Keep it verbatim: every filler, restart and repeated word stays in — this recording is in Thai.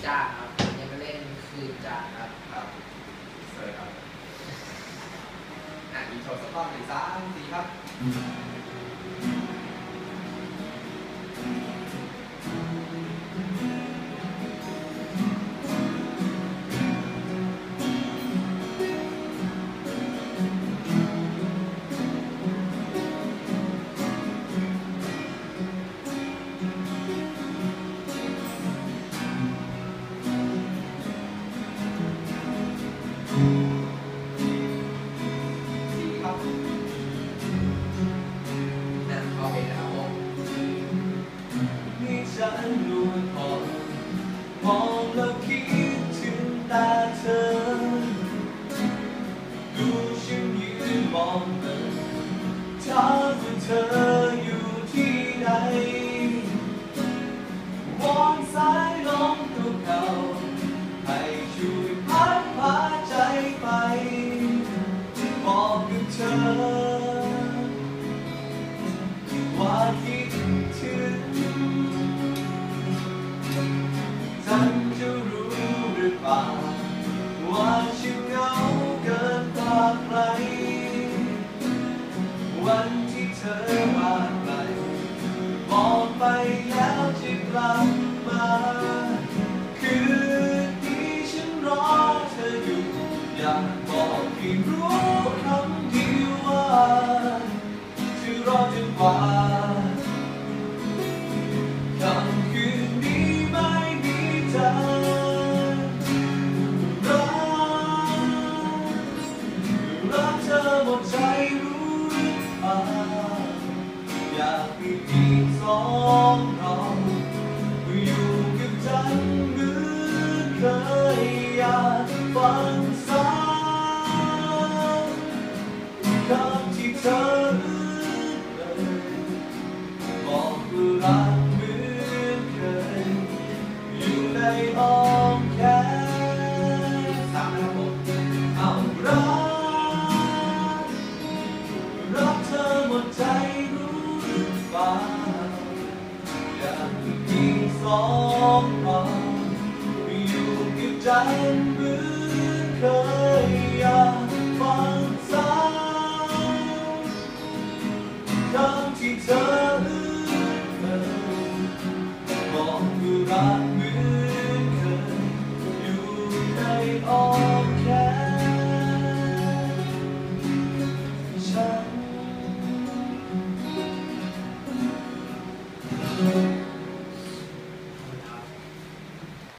จานครับยังไม่เล่นคืนจานครับครับเสร็จครับอ่ะอินโทรสักรอบหนึ่งสามสี่ครับฉันนวลอ่อนมองแล้วคิดถึงตาเธอดูฉันยืนมองเธอถามว่าเธออยู่ที่ไหนวอนสายลมเก่าๆให้ช่วยพัดพาใจไปบอกกับเธอว่าคิดถึงฉันจะรู้หรือเปล่าว่าฉันเหงาเกินกว่าใครวันที่เธอมาไกลบอกไปแล้วจะกลับมาคืนที่ฉันรอเธออยู่อยากบอกให้รู้คำเดียวว่าจะรอจนกว่าค่ำคืนนี้ไม่มีเธอรักรักเธอหมดใจรู้หรือเปล่าอยากให้เพียงสองเราอยู่กับฉันเหมือนเคยอยากฟังซ้ำคำที่เธอเอ่ยบอกว่ารักเหมือนเคยอยู่ในอ้อมแขนสามนะครับผมเอารักรักเธอหมดใจรู้หรือเปล่าอยากให้เพียงสองเราอยู่กับฉันเหมือนเคยอยากฟังซ้ำคำที่เธอเอ่ยบอกว่ารัก